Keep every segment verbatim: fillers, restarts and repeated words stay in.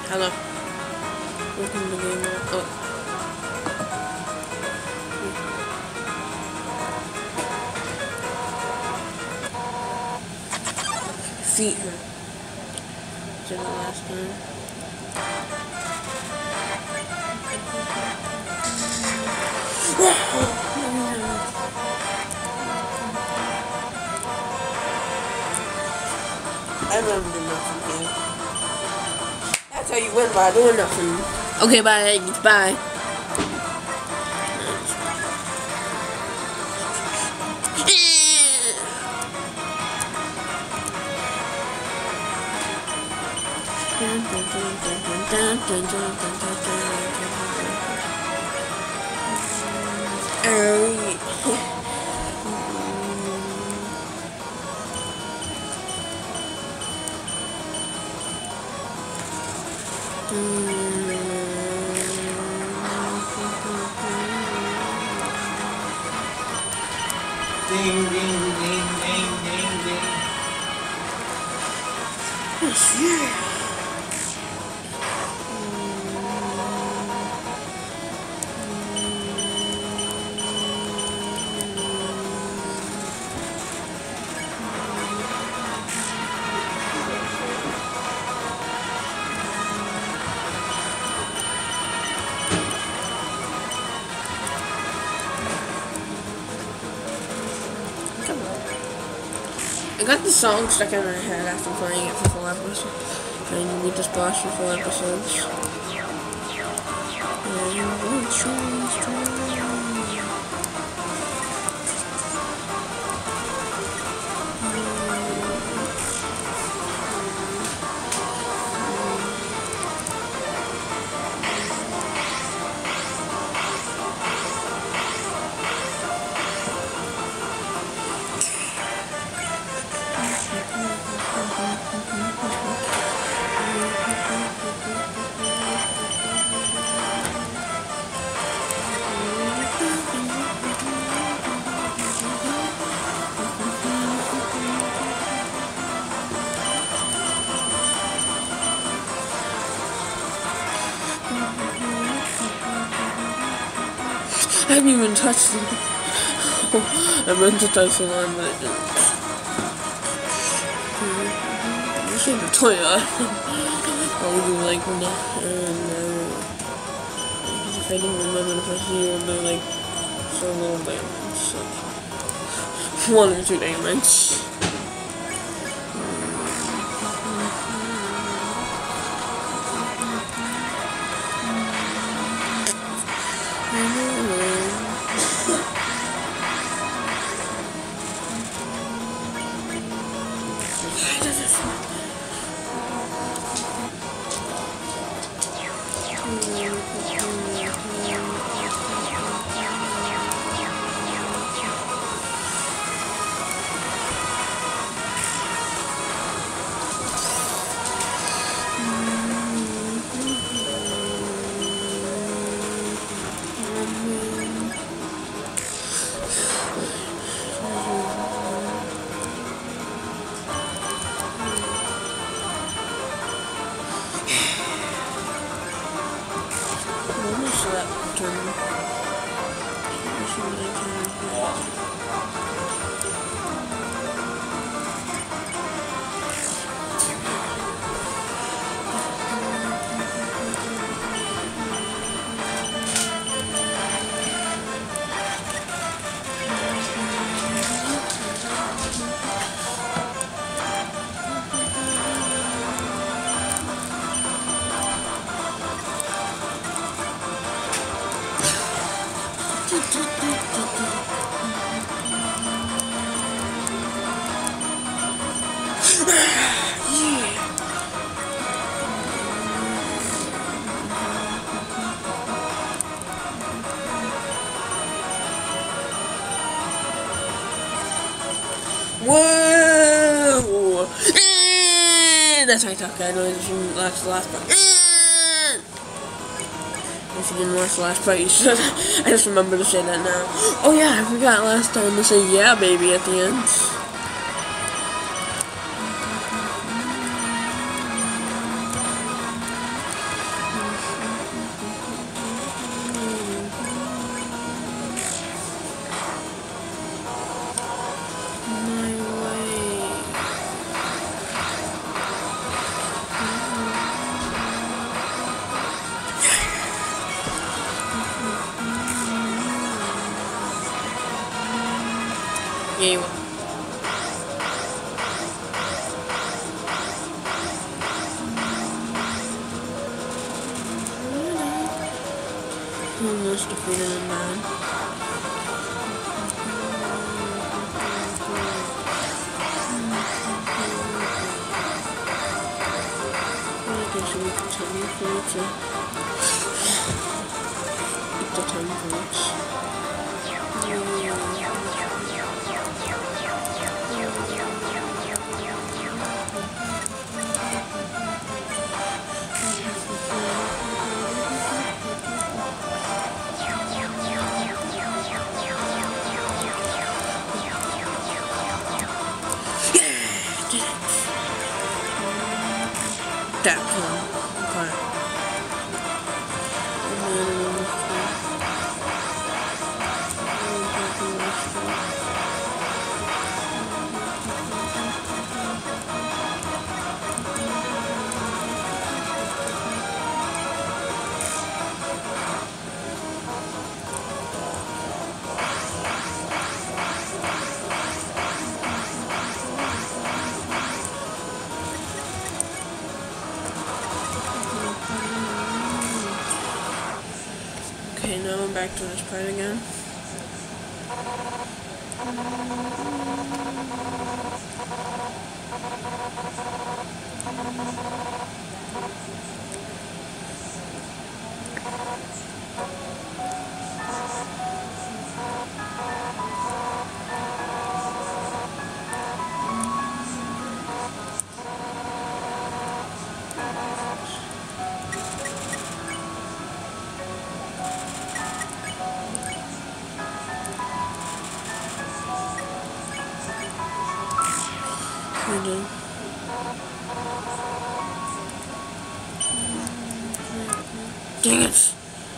Hello. Welcome to the game. Oh. Feet hurt. Did it last time. I remember doing nothing here. That's how you win by doing nothing. Okay, bye. Bye. Ding, ding, ding, ding, ding, ding. Yes, yeah. I got the song stuck in my head after playing it for four episodes. And you beat this boss for four episodes. I haven't even touched it. I meant to touch the line, but I didn't. This ain't the toilet. I'll do like when the, and uh, if I didn't remember the first year, I'll do like so little damage. So, one or two damage. Whoa! That's how I talk. I know if you didn't watch the last part. If you didn't watch the last part, you should. I just remember to say that now. Oh yeah, I forgot last time to say yeah, baby at the end. game. Almost defeated a man. Okay, so we continue for to eat the ten fruits. That one. Okay. Okay, now I'm back to this part again. Dang it.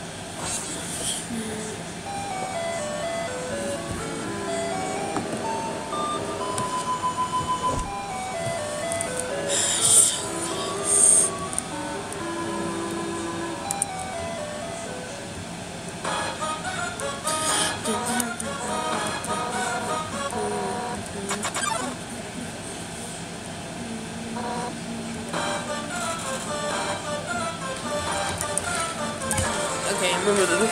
Okay, remember this.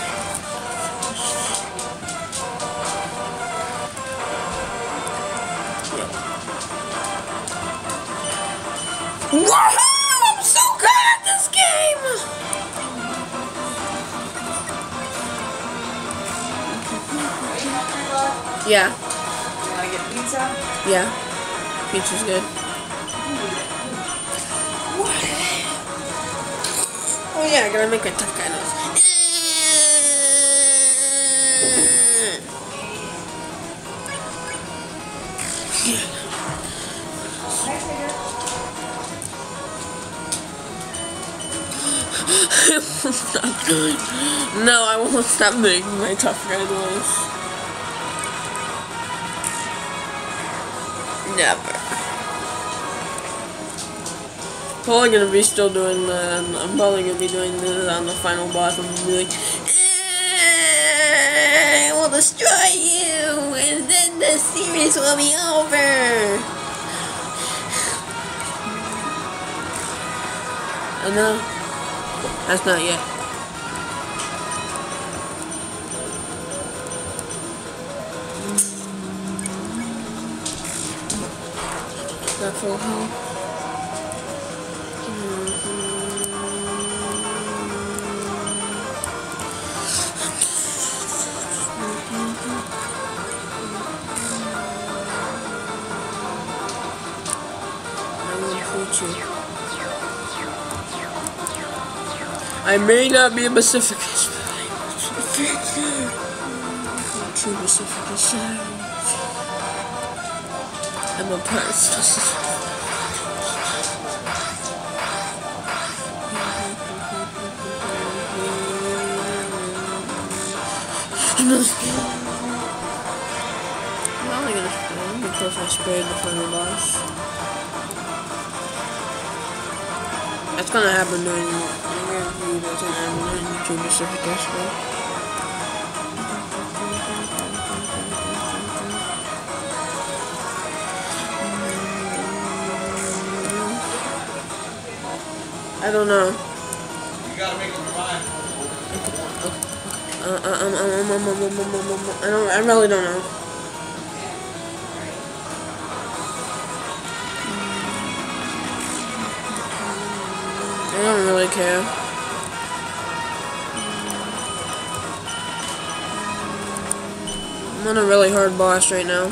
Woohoo! I'm so good at this game! Yeah. You wanna get pizza? Yeah. Pizza's good. Oh yeah, I gotta make a tough guy noise. No, I won't stop making my tough guy noise. Never. Probably gonna be still doing the. I'm probably gonna be doing this on the final boss. I'm gonna be like, I will destroy you, and then the series will be over. Oh no, that's not yet. Got full health. I may not be a pacifist, but I'm a true pacifist. I'm a person. I'm only gonna spray because I sprayed the final boss. That's gonna happen during the review. That's gonna happen during YouTube Pacific Festival. I don't know. You gotta make up your mind. Uh, uh, um, um, um, um, um, um, um, um, um, I don't. I really don't know. I don't really care. I'm on a really hard boss right now.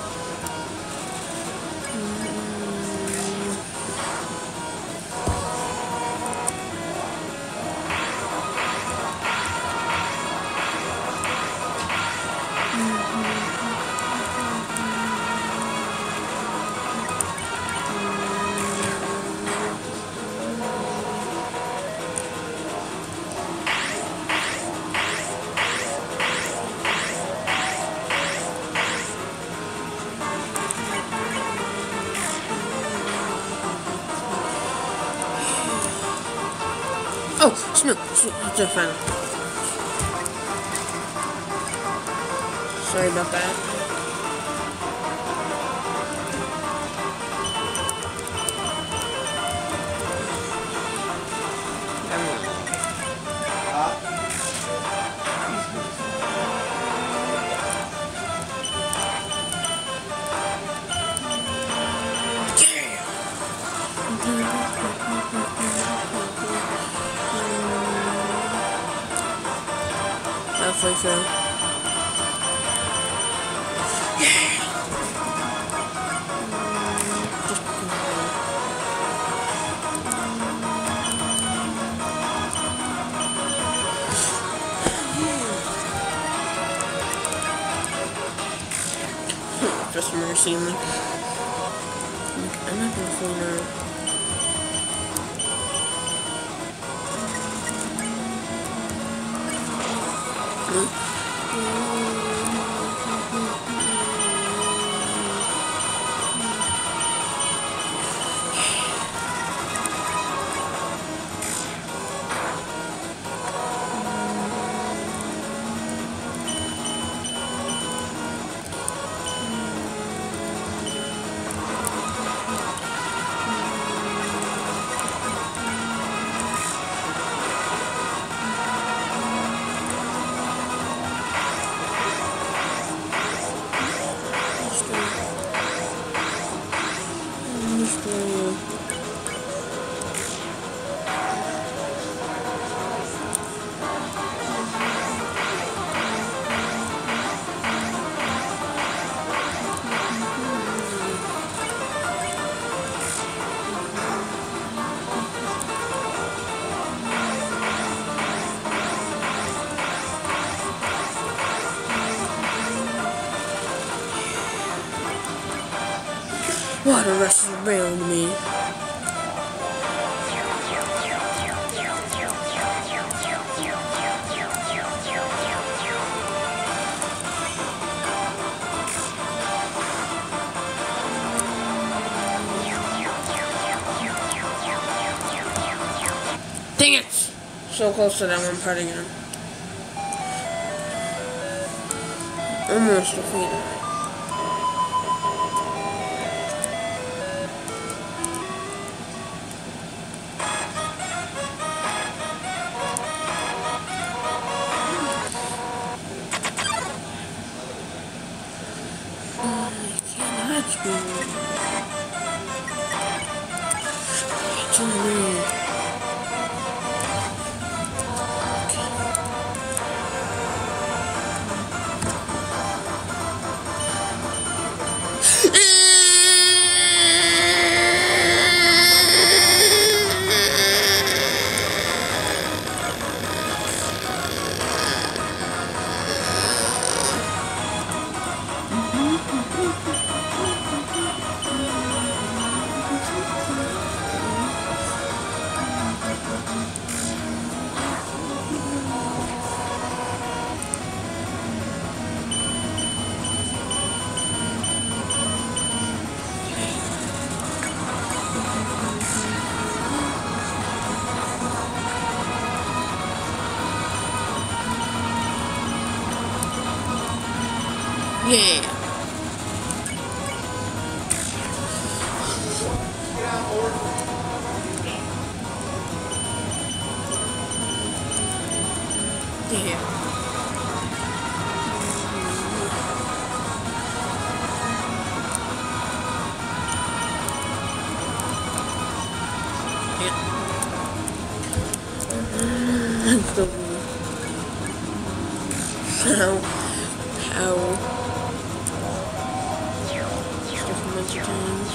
Oh, Snoop, Snoop, it's a final. Sorry about that. Halfway through. Just mercy me. I'm not gonna fool now. Water rushes around me. Dang it! So close to that one part again. Almost defeated. Yeah. Yeah. So how how different times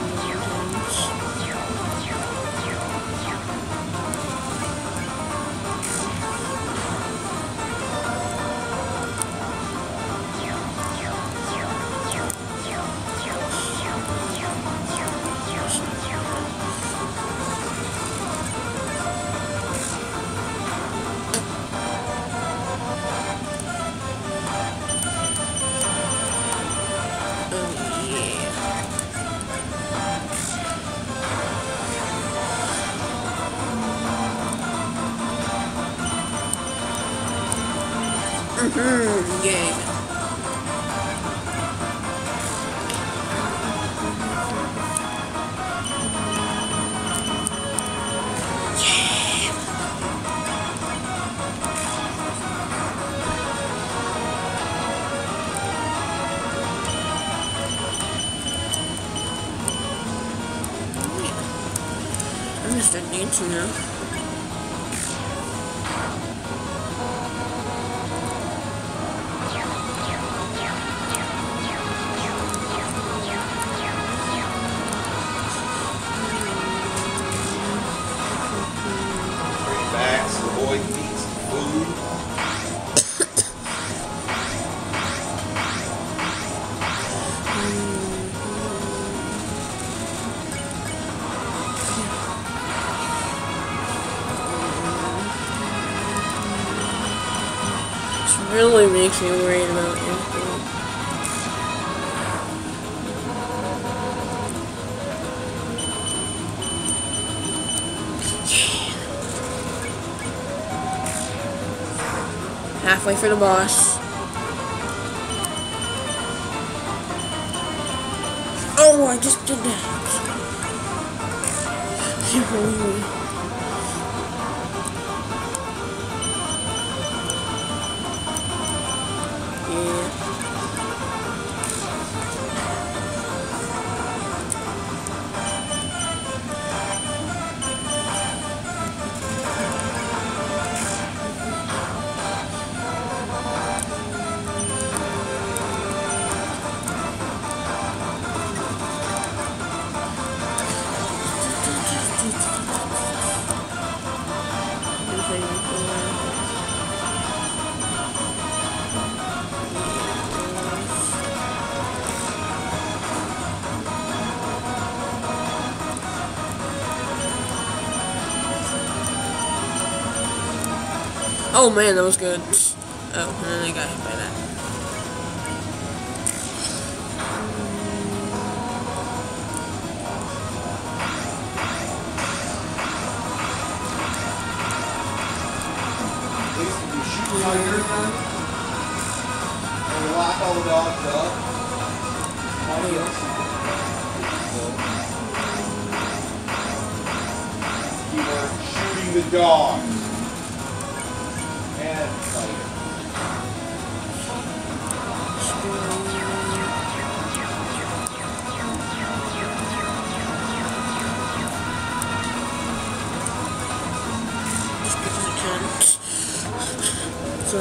Mm-hmm, yeah. I'm gonna start dancing now. Back so the boy can eat some food. This really makes me worried about everything. Halfway for the boss. Oh, I just did that. Yeah. Oh man, that was good. Oh, and then I got hit by that. At least if you shoot while you're done, and you lock all the dogs up, all the else you are shooting the dog. And fighting. Just because I can. So.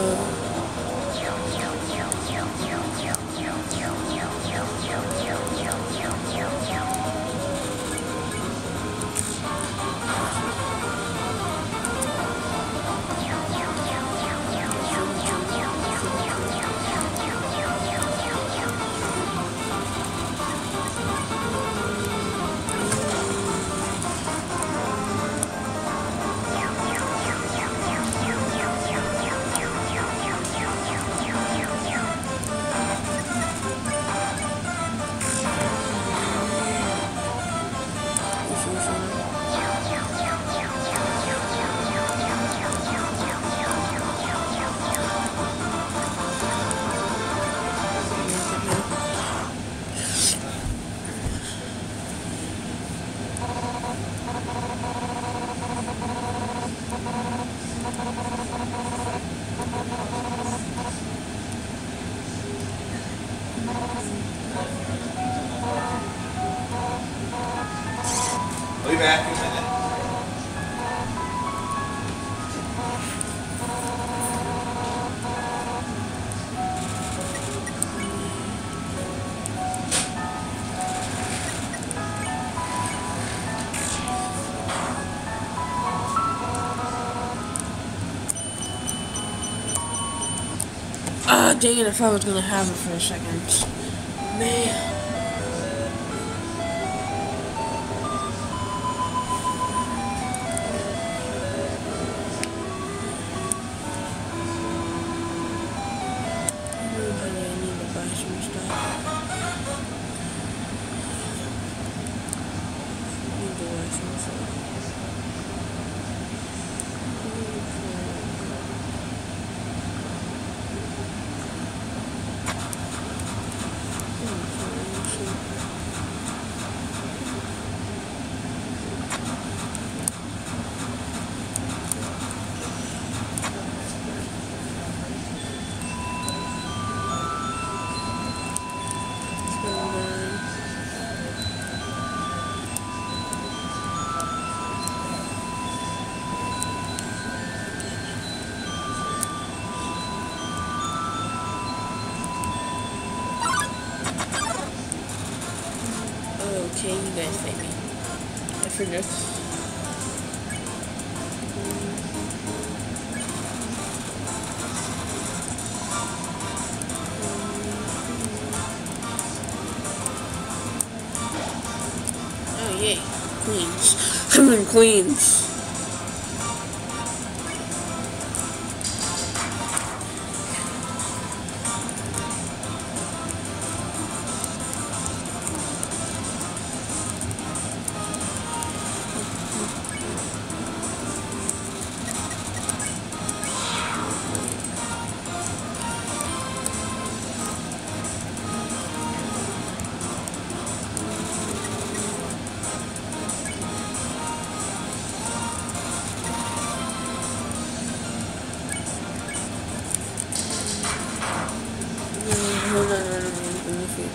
back in a minute. Ah, dang it, I thought I was gonna have it for a second. Man. I need to buy some stuff. I need to buy some stuff. Okay, you guys fight me. I figured. Oh yay, Queens. I'm in Queens. Hold on, hold on, hold on, let me see.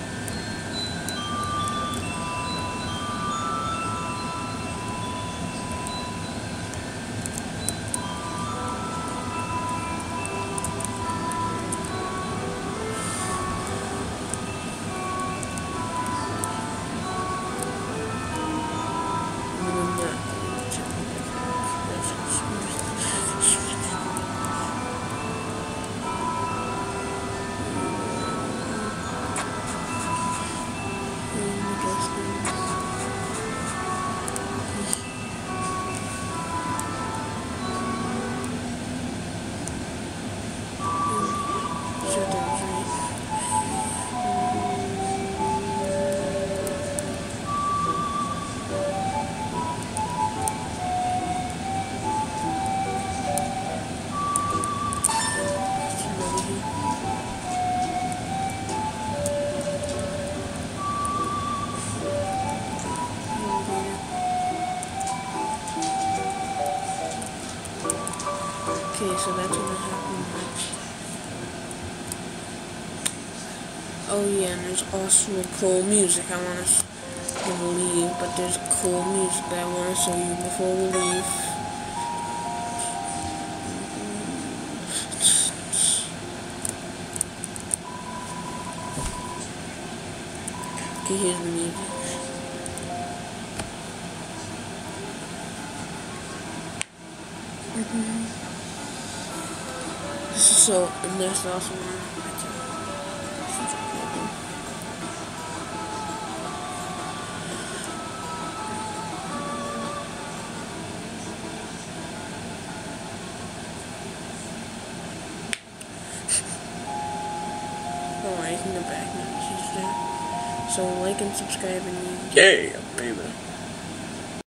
Okay, so that's gonna happen next. Oh yeah, and there's also cool music I want us to leave, but there's cool music that I want to show you before we leave. Okay, here's the music. Mm-hmm. So, and there's also one. Alright, you can go back now. She's there. So, like and subscribe and yeah, baby.